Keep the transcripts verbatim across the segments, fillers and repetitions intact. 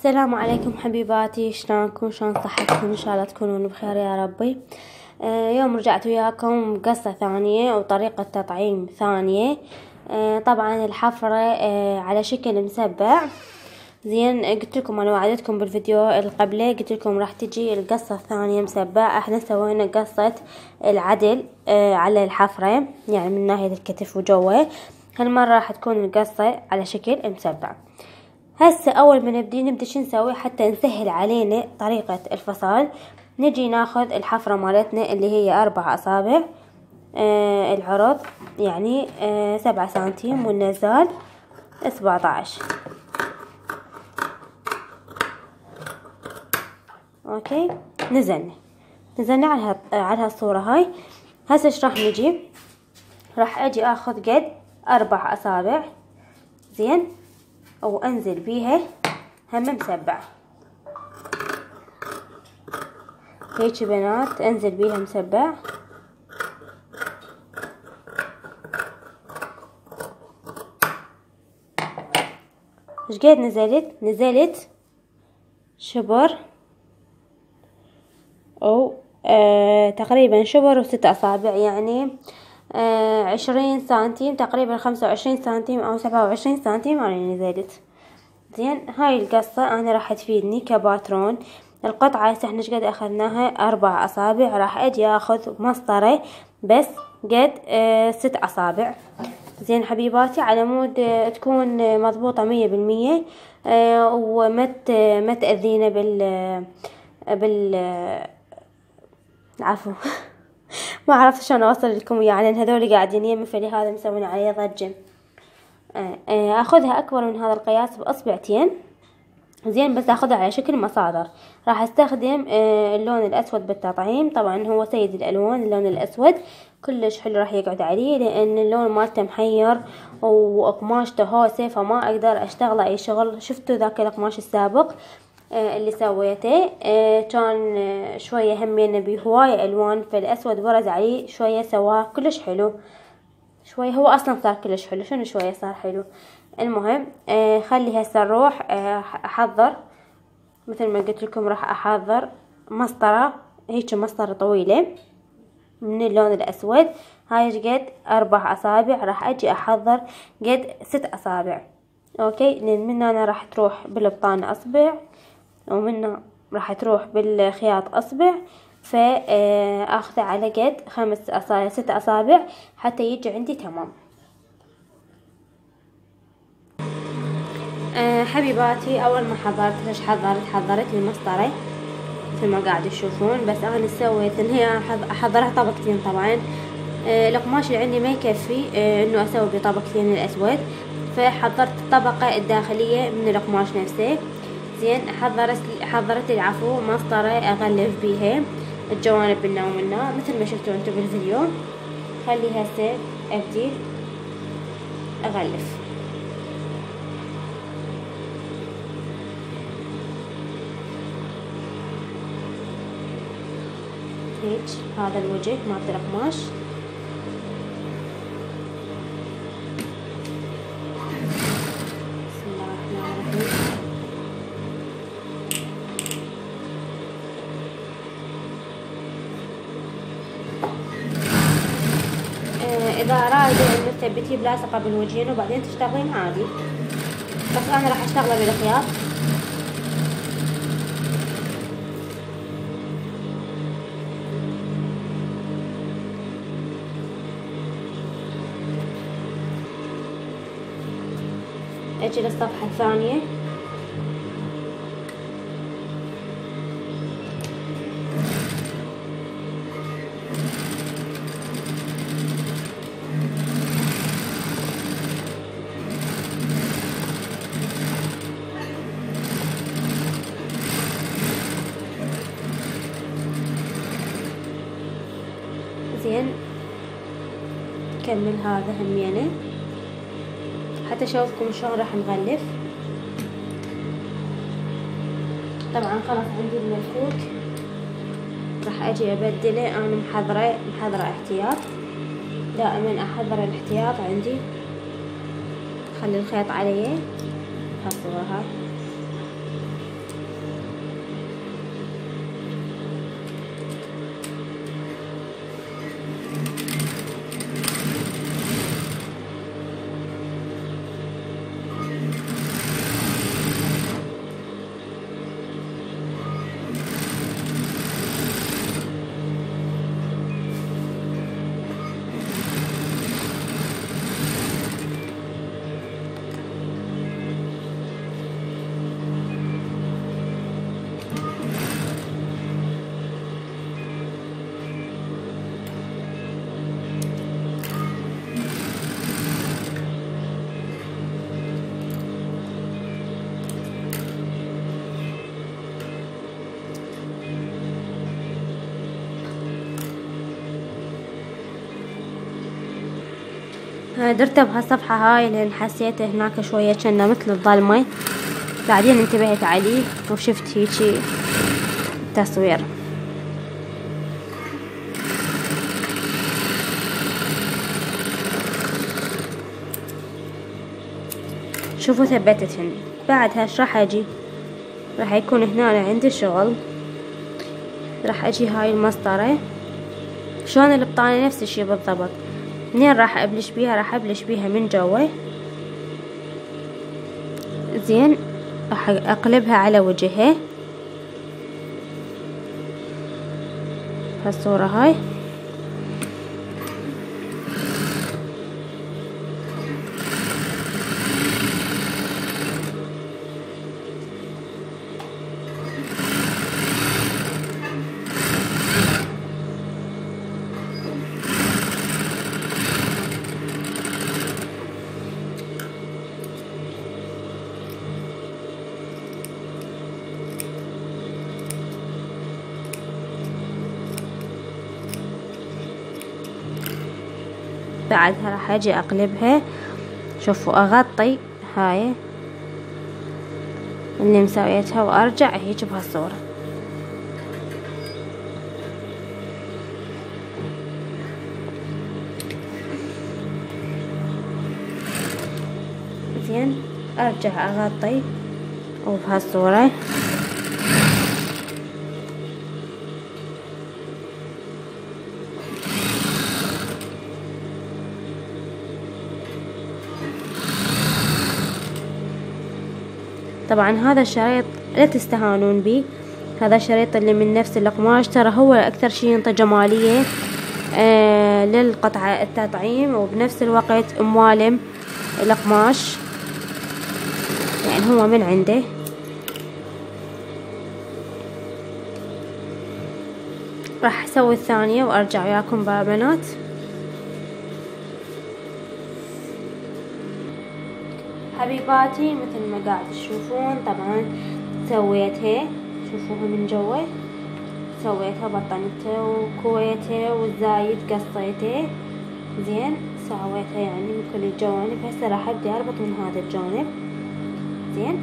السلام عليكم حبيباتي، شلونكم؟ شلون صحتكم؟ ان شاء الله تكونون بخير يا ربي. آه يوم رجعت وياكم بقصة ثانية وطريقة تطعيم ثانية. آه طبعا الحفرة آه على شكل مسبع. زين، قلت لكم انا وعدتكم بالفيديو اللي قبله، قلت لكم راح تجي القصة الثانية مسبع. احنا سوينا قصة العدل آه على الحفرة، يعني من ناحية الكتف وجوه. هالمرة راح تكون القصة على شكل مسبع. هسه اول ما نبدي نبدي شو نسوي حتى نسهل علينا طريقة الفصال. نجي ناخذ الحفرة مالتنا اللي هي اربع اصابع، آه العرض يعني آه سبعة سنتيم، والنزال سبعة عشر. اوكي، نزلنا نزلنا على هال على هالصورة هاي. هسه ايش راح نجي؟ راح اجي اخذ قد اربع اصابع، زين، وانزل بيها هم مسبع هيك بنات، انزل بيها مسبع. ايش قد نزلت؟ نزلت شبر او آه تقريبا شبر وست اصابع، يعني آه عشرين سنتيم تقريبا، خمسة وعشرين سنتيم او سبعة وعشرين سنتيم انا نزلت. زين، هاي القصة انا راح تفيدني كباترون. القطعة هسه احنا شقد اخذناها اربع اصابع، راح اجي اخذ مسطرة بس قد اه ست اصابع. زين حبيباتي، على مود اه تكون مضبوطة مية بالمية، اه وما ما تأذينا بال بال عفوا ما عرفت شلون اوصل لكم، يعني هذول قاعدين يمي، فلهذا مسوين عليه ضجة. اخذها اكبر من هذا القياس باصبعتين، زين، بس اخذها على شكل مصادر. راح استخدم اللون الاسود بالتطعيم. طبعا هو سيد الالوان اللون الاسود، كلش حلو راح يقعد عليه، لان اللون مالته محير وقماشته هوسه، فما اقدر اشتغله اي شغل. شفتوا ذاك القماش السابق اللي سويته كان شويه همينه بهوايه الوان، فالاسود برز عليه شويه، سواه كلش حلو. شويه هو اصلا صار كلش حلو، شنو شويه صار حلو. المهم آه خلي هسه نروح آه احضر مثل ما قلت لكم. راح احضر مسطره، هيك مسطره طويله من اللون الاسود. هاي قد اربع اصابع، راح اجي احضر قد ست اصابع. اوكي، من هنا راح تروح بالبطانه اصبع، ومنه راح تروح بالخياط اصبع، فاخذه على قد خمس اصابع ست اصابع حتى يجي عندي تمام. أه حبيباتي، اول ما حضرت ايش حضرت؟ حضرت لي مسطره مثل ما قاعد تشوفون، بس انا سويت ان هي احضرها طبقتين. طبعا أه القماش اللي عندي ما يكفي أه انه اسوي بطبقتين الاسود، فحضرت الطبقه الداخليه من القماش نفسه. زين، حضرت حضرت العفو مسطره اغلف بيها الجوانب منا ومنا مثل ما شفتوا انتم بالفيديو. خلي هسه ابدي اغلف. هيك هذا الوجه مالت القماش. بسم الله الرحمن الرحيم. آه اذا رايده انه تثبتيه بلاصقه بالوجهين وبعدين تشتغلين عادي، بس انا راح اشتغله بالخياط. اجي للصفحة الثانية، زين، كمل هذا همينه حتى اشوفكم شلون راح نغلف. طبعا خلاص عندي الملفوت، راح اجي ابدله. انا محضره محضره احتياط، دائما احضر الاحتياط عندي. خلي الخيط عليه هالصورة هاي. درته بهالصفحة هاي لأن حسيته هناك شوية كأنه مثل الظلمة، بعدين انتبهت عليه وشفت هيجي تصوير. شوفوا ثبتتهن. بعدها ايش راح اجي؟ راح يكون هنا عندي شغل، راح اجي هاي المسطرة شلون البطانة نفس الشي بالضبط. منين راح ابلش بيها؟ راح ابلش بيها من جوا، زين راح اقلبها على وجهها هالصورة هاي. بعدها راح اجي اقلبها. شوفوا اغطي هاي اللي مسويتها وارجع هيك بهالصورة. زين ارجع اغطي وبهالصورة. طبعا هذا الشريط لا تستهانون بي، هذا الشريط اللي من نفس القماش، ترى هو اكثر شي ينطي جمالية آه للقطعة التطعيم، وبنفس الوقت موالم القماش، يعني هو من عنده. راح اسوي الثانية وارجع وياكم بقى بنات. حبيباتي مثل ما قاعد تشوفون طبعا سويتها، شوفوها من جوا سويتها، بطنتها وكويتها والزايد قصيته، زين سويتها يعني من كل الجوانب. هسه راح ابدي اربط من هذا الجانب. زين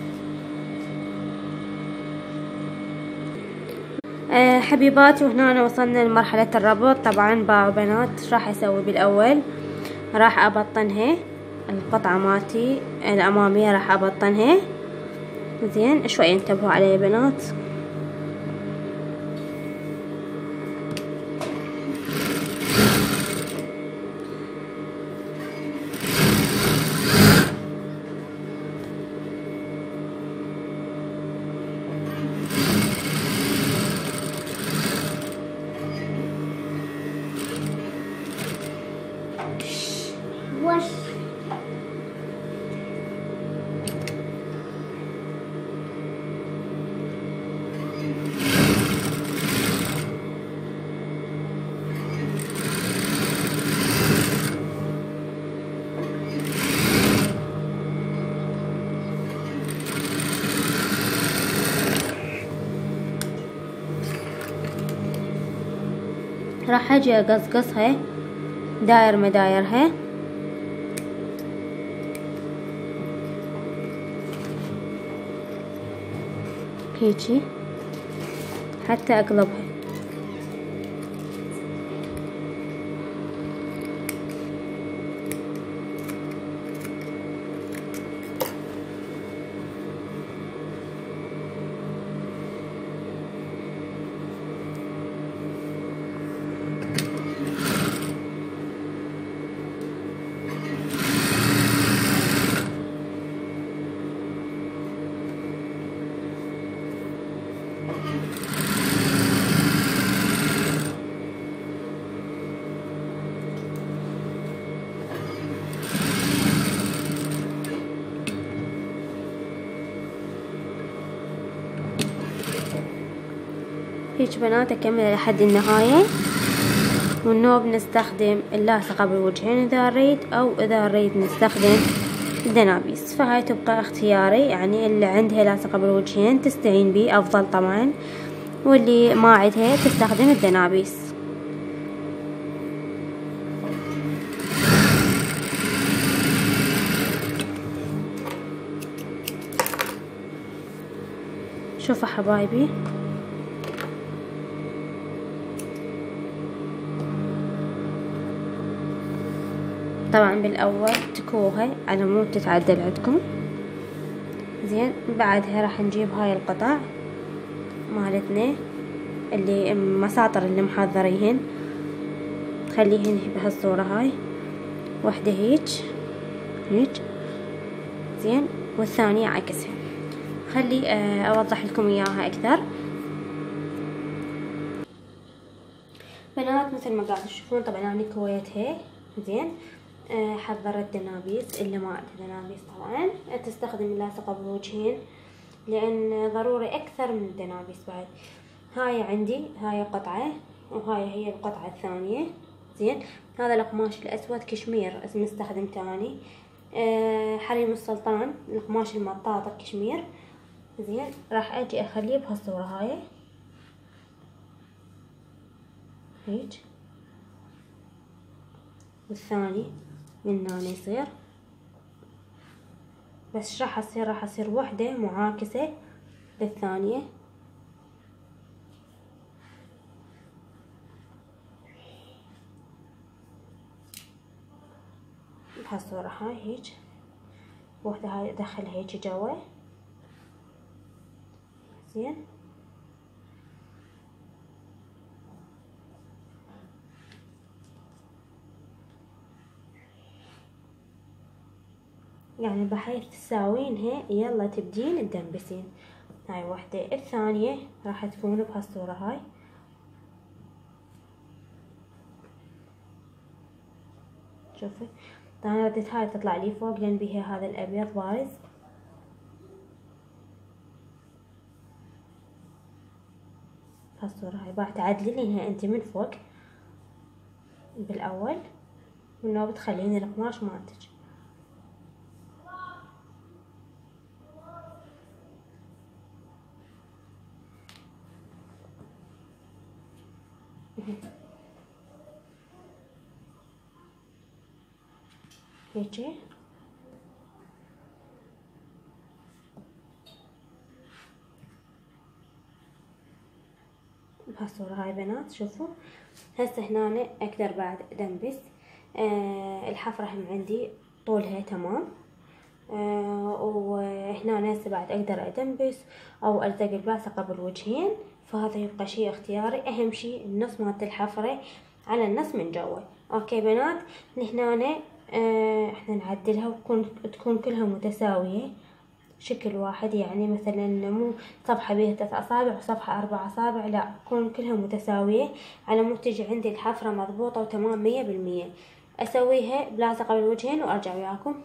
أه حبيباتي، وهنا وصلنا لمرحلة الربط. طبعا باعوا بنات راح اسوي بالاول، راح ابطنها القطعة مالتي الأمامية، راح أبطنها. زين شوي انتبهوا علي يا بنات. وش راح اجي اقصقصها داير مدايرها، هيجي حتى اقلبها. هيك بنات اكمل لحد النهاية. والنوب نستخدم اللاصقة بالوجهين اذا نريد، او اذا نريد نستخدم الدنابيس، فهاي تبقى اختياري. يعني اللي عندها لاصقة بالوجهين تستعين بيه افضل طبعا، واللي ما عندها تستخدم الدنابيس. شوفوا حبايبي، طبعا بالاول تكوها على مود تتعدل عندكم. زين بعدها راح نجيب هاي القطع مالتنا اللي مساطر اللي محضريهن، تخليهن بهالصورة هاي، واحدة هيج هيج زين، والثانية عكسها. خلي اوضح لكم اياها اكثر. بنات مثل ما قاعد تشوفون طبعا انا كويتها زين. أه حضرت دنابيس، اللي ما عنده دنابيس طبعا تستخدم لاصقة بالوجهين، لان ضروري اكثر من الدنابيس بعد. هاي عندي هاي قطعة، وهاي هي القطعة الثانية زين. هذا القماش الاسود كشمير نستخدم تاني. أه حريم السلطان القماش المطاط الكشمير زين. راح اجي اخليه بهالصورة هاي هيج، والثاني من هنا يصير، بس راح اصير راح اصير وحدة معاكسة للثانية. بهالصورة هاي هيج، وحدة هاي ادخلها هيج جوا زين. يعني بحيث تساوينها يلا تبدين تدنبسين. هاي وحدة، الثانية راح تكون بهالصورة هاي. شوفي انا رديت هاي تطلع لي فوق لان بيها هذا الابيض بارز. هالصورة هاي بعد تعدلينها انت من فوق بالاول، منو بتخلين القماش مالتك. هيجي بهالصورة هاي بنات. شوفوا هسه هنا اقدر بعد ادنبس. آه الحفرة هم عندي طولها تمام. آه وهنا هسه بعد اقدر ادنبس او الزق الباسقة بالوجهين، فهذا يبقى شيء اختياري. اهم شيء النص مالت الحفرة على النص من جوا. اوكي بنات، هنا آه احنا نعدلها وتكون تكون كلها متساوية شكل واحد. يعني مثلا مو صفحة بيها ثلاث اصابع وصفحة اربع اصابع، لا تكون كلها متساوية على مود تجي عندي الحفرة مضبوطة وتمام مية بالمية. اسويها بلاصقة بالوجهين وارجع وياكم.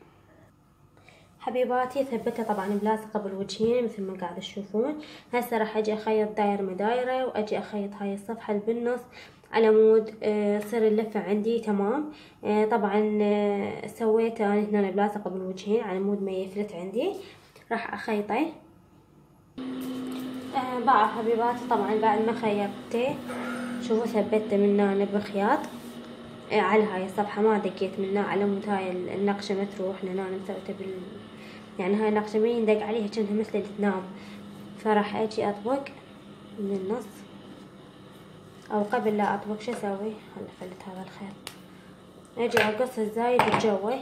حبيباتي ثبتها طبعا بلاصقة بالوجهين مثل ما قاعد تشوفون. هسه راح اجي اخيط داير مدايرة، واجي اخيط هاي الصفحة اللي بالنص على مود تصير اللفة عندي تمام. آه طبعا آه سويت انا هنا بلاصقة بالوجهين على مود ما يفلت عندي. راح اخيطه. آه بقى حبيباتي طبعا بعد ما خيطته شوفوا ثبته من هنا بخياط آه على هاي الصفحة، ما دقيت من هنا على مود هاي النقشة ما تروح، لان انا مسويتها بال يعني هاي النقشة ما يندق عليها كأنها مثل اللي تنام. فراح اجي اطبق من النص، او قبل لا اطبق شو اسوي؟ هلا فلت هذا الخيط. اجي اقص الزايد الجوي،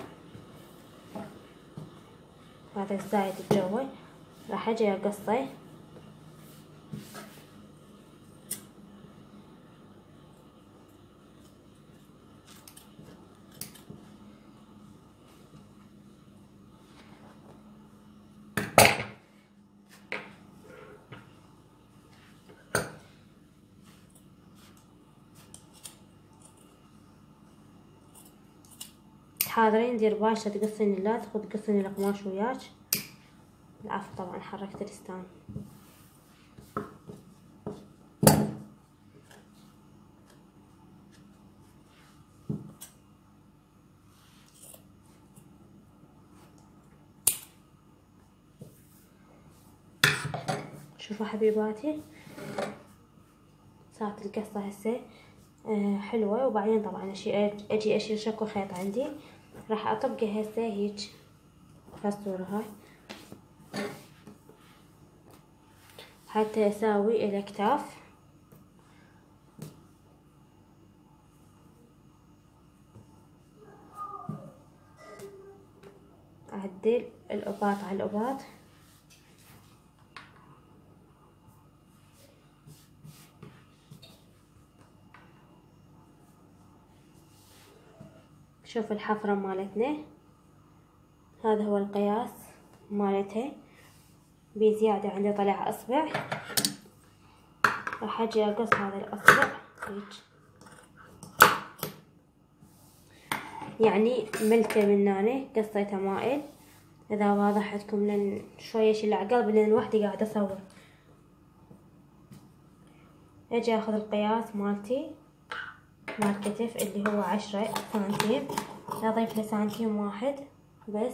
هذا الزايد الجوي راح اجي اقصه حاضرين. دير بالك لا تقصين اللاصق وتقصين القماش وياك. العفو طبعا حركت الستان. شوفوا حبيباتي صارت القصة هسه آه حلوة. وبعدين طبعا اشي اجي اشيل شكو خيط عندي، راح اطبقه هسه هيج بهالصورة هاي. حتى اساوي الاكتاف. اعدل الاباط على الاباط. شوف الحفرة مالتنا، هذا هو القياس مالتها. بزيادة عندي طلع اصبع، راح اجي اقص هذا الاصبع هيك، يعني ملته من هنا قصيته مائل. اذا واضح عندكم لان شوية شيل عقل لان وحدي قاعدة اصور. اجي اخذ القياس مالتي مال كتف اللي هو عشرة سنتيم، اضيف له سنتيم واحد بس.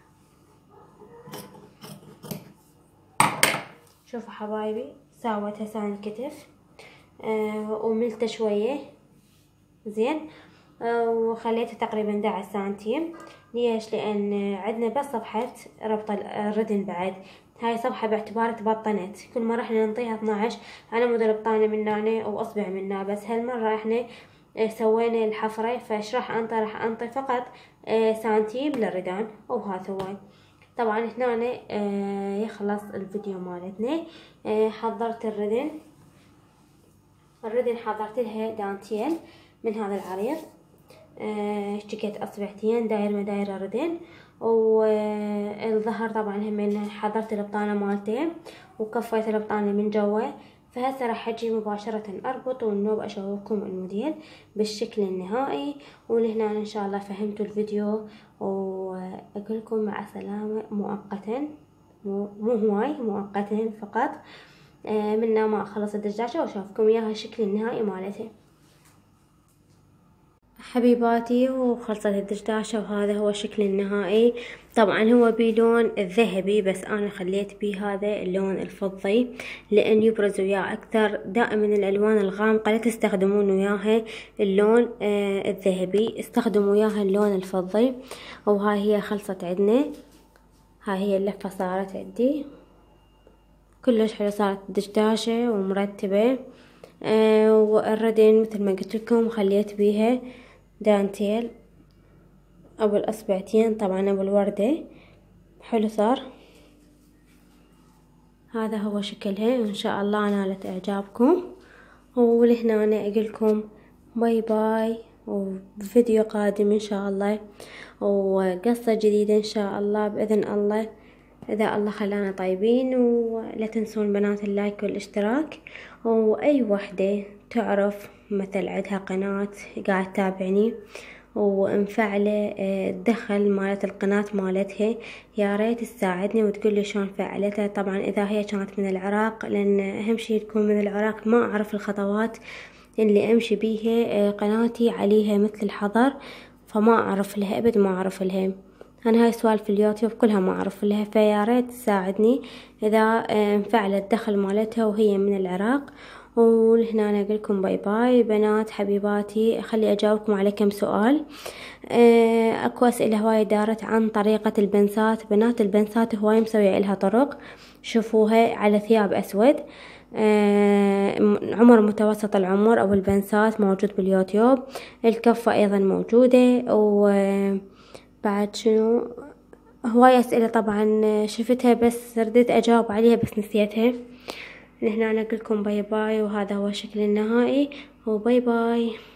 شوفوا حبايبي ساوت هسه الكتف آه وملته شوية زين آه وخليته تقريبا احد عشر سنتيم. ليش؟ لان عندنا بس صفحة ربط الردن بعد، هاي صفحة باعتبار تبطنت، كل مرة احنا ننطيها اثناعش على مود البطانة من هنا واصبع من هنا، بس هالمرة احنا سوينا الحفرة، فايش راح انطي؟ راح انطي فقط آه سنتيم للردان. وهذا هو طبعا هنا آه يخلص الفيديو مالتنا. آه حضرت الردن، الردن حضرت لها دانتيل من هذا العريض، اشتكيت آه اصبعتين داير ما داير الردن، والظهر طبعا هم حضرت البطانة مالتين وكفيت البطانة من جوا. فهسه راح اجي مباشرة اربط والنوب اشوفكم الموديل بالشكل النهائي. ولهنا ان شاء الله فهمتوا الفيديو، واقول لكم مع السلامة مؤقتا، مو, مو هواي مؤقتا فقط. آه منا ما اخلص الدجاجة واشوفكم اياها الشكل النهائي مالتها حبيباتي. وخلصت الدشداشة وهذا هو الشكل النهائي. طبعا هو بلون الذهبي بس انا خليت بيه هذا اللون الفضي لان يبرز وياه اكثر. دائما الالوان الغامقة لا تستخدمون وياها اللون آه الذهبي، استخدموا وياها اللون الفضي. وهاي هي خلصت عندنا، هاي هي اللفة صارت عندي كلش حلو، صارت دشداشة ومرتبة. آه والردن مثل ما قلت لكم خليت بيها دانتيل ابو الاصبعتين، طبعا ابو الوردة حلو صار. هذا هو شكلها، ان شاء الله نالت اعجابكم. ولهنا انا اقولكم باي باي، وفيديو قادم ان شاء الله وقصة جديدة ان شاء الله باذن الله اذا الله خلانا طيبين. ولا تنسون بنات اللايك والاشتراك. واي وحدة تعرف مثل عندها قناة قاعد تتابعني ومفعلة الدخل مالت القناة مالتها، يا ريت تساعدني وتقولي شلون فعلتها. طبعا اذا هي كانت من العراق، لان اهم شي تكون من العراق، ما اعرف الخطوات اللي امشي بيها، قناتي عليها مثل الحظر فما اعرف لها ابد، ما اعرف لها انا هاي سوالف اليوتيوب كلها ما اعرف لها. فيا ريت تساعدني اذا مفعلة الدخل مالتها وهي من العراق. ولهنا انا اقولكم باي باي بنات حبيباتي. خلي اجاوبكم على كم سؤال. اكو اسئله هواي دارت عن طريقه البنسات. بنات البنسات هواي مسويه لها طرق، شوفوها على ثياب اسود، عمر متوسط العمر او البنسات موجود باليوتيوب. الكفه ايضا موجوده. وبعد شنو هواي اسئله طبعا شفتها بس رديت اجاوب عليها بس نسيتها. هنا انا اقولكم باي باي، وهذا هو الشكل النهائي، وباي باي.